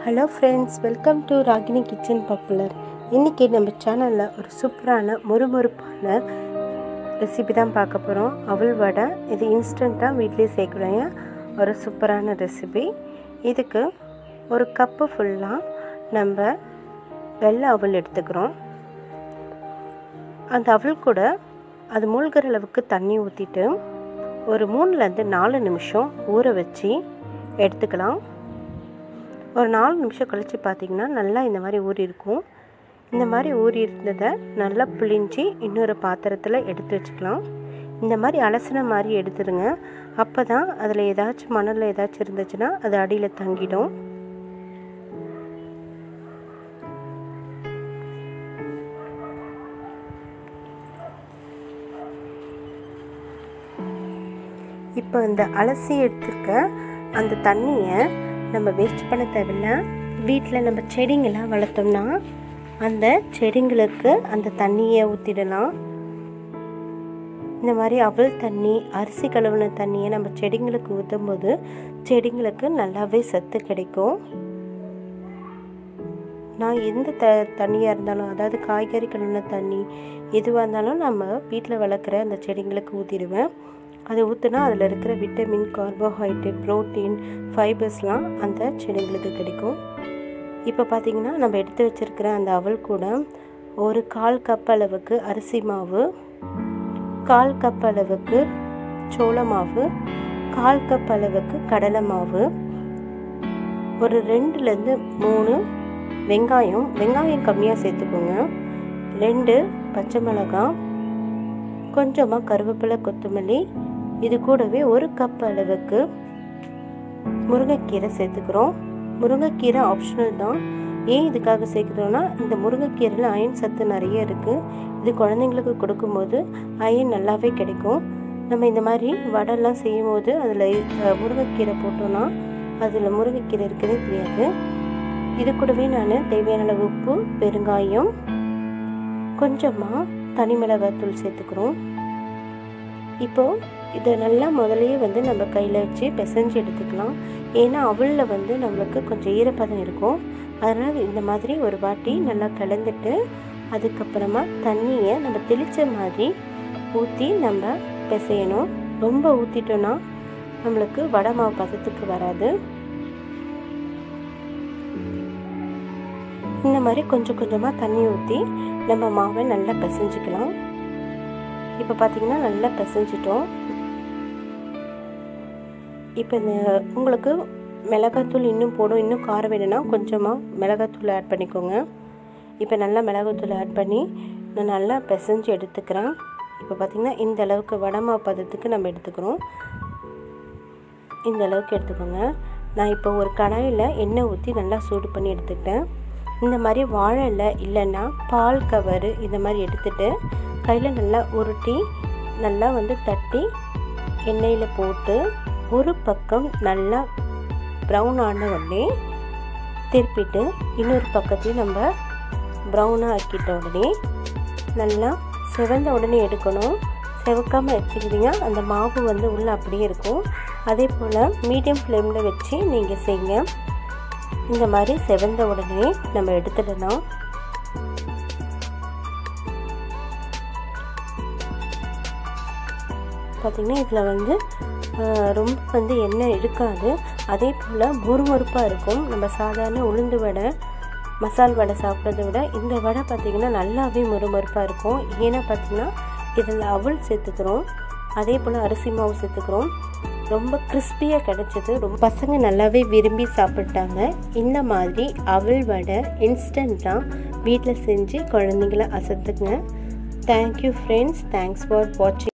Hello friends, welcome to Ragini kitchen popular. இன்றைக்கி நம்ம சேனலில் ஒரு சூப்பரான மொறுமொறுப்பான ரெசிபி தான் பார்க்க போகிறோம். அவல் வடை. இது இன்ஸ்டண்ட்டாக வீட்லேயே செய்யக்கூடிய ஒரு சூப்பரான ரெசிபி. இதுக்கு ஒரு கப்பு ஃபுல்லாக நம்ம வெள்ளை அவல் எடுத்துக்கிறோம். அந்த அவல் கூட அது மூழ்கிற அளவுக்கு தண்ணி ஊற்றிட்டு ஒரு 3-4 நிமிஷம் ஊற வச்சு எடுத்துக்கலாம். ஒரு 4 நிமிஷம் கழித்து பார்த்திங்கன்னா நல்லா இந்த மாதிரி ஊறி இருக்கும். இந்த மாதிரி ஊறி இருந்ததை நல்லா பிழிஞ்சி இன்னொரு பாத்திரத்தில் எடுத்து வச்சுக்கலாம். இந்த மாதிரி அலசின மாதிரி எடுத்துருங்க. அப்போ தான் அதில் ஏதாச்சும் மணலில் ஏதாச்சும் இருந்துச்சுன்னா அது அடியில் தங்கிடும். இப்போ இந்த அலசி எடுத்துருக்க அந்த தண்ணியை நம்ம வேஸ்ட் பண்ண தேவையில்லை. வீட்டில் நம்ம செடிங்கெல்லாம் வளர்த்தோம்னா அந்த செடிங்களுக்கு அந்த தண்ணியை ஊற்றிடலாம். இந்த மாதிரி அவல் தண்ணி, அரிசி கழுவின தண்ணியை நம்ம செடிங்களுக்கு ஊற்றும் போது செடிங்களுக்கு நல்லாவே சத்து கிடைக்கும். நான் எந்த தண்ணியாக இருந்தாலும், அதாவது காய்கறி கழுவின தண்ணி எதுவாக இருந்தாலும் நம்ம வீட்டில் வளர்க்குற அந்த செடிங்களுக்கு ஊற்றிடுவேன். அதை ஊற்றினா அதில் இருக்கிற விட்டமின், கார்போஹைட்ரேட், ப்ரோட்டீன், ஃபைபர்ஸ்லாம் அந்த செடிங்களுக்கு கிடைக்கும். இப்போ பார்த்திங்கன்னா நம்ம எடுத்து வச்சுருக்கிற அந்த அவல் கூட ஒரு 1/4 கப் அளவுக்கு அரிசி மாவு, 1/4 கப் அளவுக்கு சோள மாவு, 1/4 கப் அளவுக்கு கடலை மாவு, ஒரு 2-3 வெங்காயம் கம்மியாக சேர்த்துக்கோங்க, 2 பச்சை மிளகாய், கொஞ்சமாக கருவேப்பிலை, கொத்தமல்லி, இது கூடவே 1 கப் அளவுக்கு முருங்கைக்கீரை சேர்த்துக்கிறோம். முருங்கைக்கீரை ஆப்ஷனல் தான். ஏன் இதுக்காக சேர்க்குறோன்னா, இந்த முருங்கைக்கீரையில் அயன் சத்து நிறைய இருக்குது. இது குழந்தைங்களுக்கு கொடுக்கும்போது அயன் நல்லாவே கிடைக்கும். நம்ம இந்த மாதிரி வடைலாம் செய்யும் போது அதில் முருங்கைக்கீரை போட்டோன்னா அதில் முருங்கைக்கீரை இருக்கிறதே தெரியாது. இது கூடவே நான் தேவையான அளவு உப்பு, பெருங்காயம், கொஞ்சமாக தனி மிளகாய்த்தூள் சேர்த்துக்கிறோம். இப்போது இதை நல்லா முதலையே நம்ம கையில் வச்சு பிசைஞ்சு எடுத்துக்கலாம். ஏன்னா அவலில் நம்மளுக்கு கொஞ்சம் ஈரப்பதம் இருக்கும். அதனால் இந்த மாதிரி ஒரு வாட்டி நல்லா கலந்துட்டு அதுக்கப்புறமா தண்ணியை நம்ம தெளித்த மாதிரி ஊற்றி நம்ம பிசையணும். ரொம்ப ஊற்றிட்டோன்னா நம்மளுக்கு வடை மாவு பதத்துக்கு வராது. இந்த மாதிரி கொஞ்சம் கொஞ்சமாக தண்ணி ஊற்றி நம்ம மாவை நல்லா பிசைஞ்சிக்கலாம். இப்போ பார்த்திங்கன்னா நல்லா பிசைஞ்சிட்டோம். இப்போ இந்த உங்களுக்கு மிளகாத்தூள் இன்னும் போடும், இன்னும் காரம் வேணும்னா கொஞ்சமாக மிளகாத்தூள் ஆட் பண்ணிக்கோங்க. இப்போ நல்லா மிளகாத்தூள் ஆட் பண்ணி நான் நல்லா பிசைஞ்சு எடுத்துக்கிறேன். இப்போ பார்த்திங்கன்னா இந்த அளவுக்கு வடை மாவு பதத்துக்கு நம்ம எடுத்துக்கிறோம். இந்த அளவுக்கு எடுத்துக்கோங்க. நான் இப்போ ஒரு கடாயில் எண்ணெய் ஊற்றி நல்லா சூடு பண்ணி எடுத்துக்கிட்டேன். இந்த மாதிரி வாழை இலை இல்லைன்னா பால் கவரு இந்த மாதிரி எடுத்துகிட்டு கையில் நல்லா உருட்டி நல்லா தட்டி எண்ணெயில் போட்டு ஒரு பக்கம் நல்லா ப்ரௌன் ஆன உடனே திருப்பிட்டு இன்னொரு பக்கத்தையும் நம்ம ப்ரௌனாக ஆக்கிட்ட உடனே நல்லா செவந்த உடனே எடுக்கணும். செவக்காமல் வச்சுக்கிட்டிங்கன்னா அந்த மாவு உள்ளே அப்படியே இருக்கும். அதே போல் மீடியம் ஃப்ளேமில் வச்சு நீங்கள் செய்யுங்க. இந்த மாதிரி செவந்த உடனே நம்ம எடுத்துடலாம். பார்த்திங்கன்னா இதில் ரொம்ப எண்ணெய் இருக்காது. அதே போல் மொறுமொறுப்பாக இருக்கும். நம்ம சாதாரண உளுந்து வடை, மசால் வடை சாப்பிட்றத விட இந்த வடை பார்த்திங்கன்னா நல்லாவே மொறுமொறுப்பாக இருக்கும். ஏன்னா பார்த்திங்கன்னா இதில் அவல் சேர்த்துக்கிறோம், அதே போல் அரிசி மாவு சேர்த்துக்கிறோம். ரொம்ப கிறிஸ்பியாக கிடச்சிது. ரொம்ப பசங்க நல்லாவே விரும்பி சாப்பிட்டாங்க. இந்த மாதிரி அவல் வடை இன்ஸ்டண்ட்டாக வீட்டில் செஞ்சு குழந்தைங்கள அசத்துங்க. Thank you friends. தேங்க்ஸ் ஃபார் வாட்சிங்.